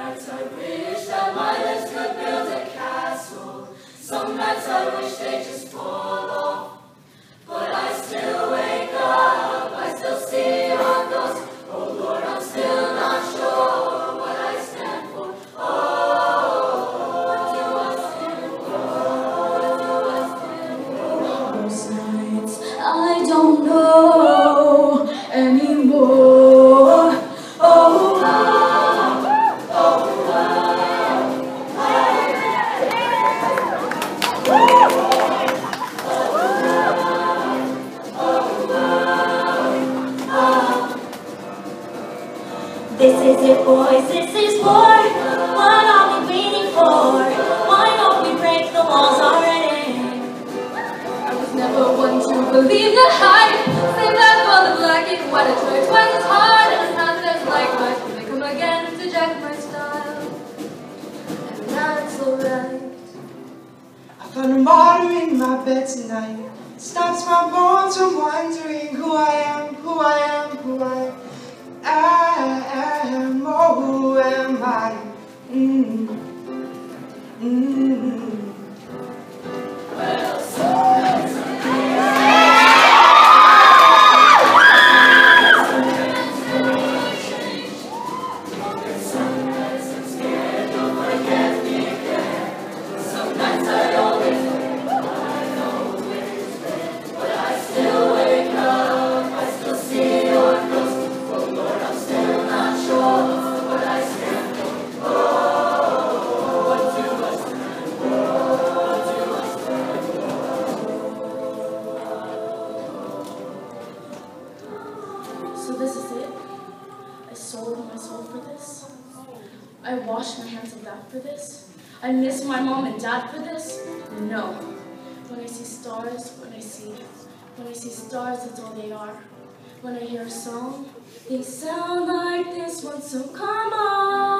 nights I wish that my lips could build a castle. Some nights I wish they just fall off. But I still wake up, I still see your ghost. Oh Lord, I'm still not sure what I stand for. Oh, what do I stand for? Most nights I don't know anymore. This is it, boys, this is war. What are we waiting for? Why don't we break the walls already? I was never one to believe the hype. Save that for the black and white. I try twice as hard and not as like much. When they come again to jack my style, and that's alright. I found a martyr in my bed tonight. Stops my bones from wondering who I am, who I am, who I am. Oh, who am I? Well, So this is it? I sold my soul for this? I washed my hands of that for this? I miss my mom and dad for this? No. When I see stars, when I see stars, that's all they are. When I hear a song, they sound like this one, so come on.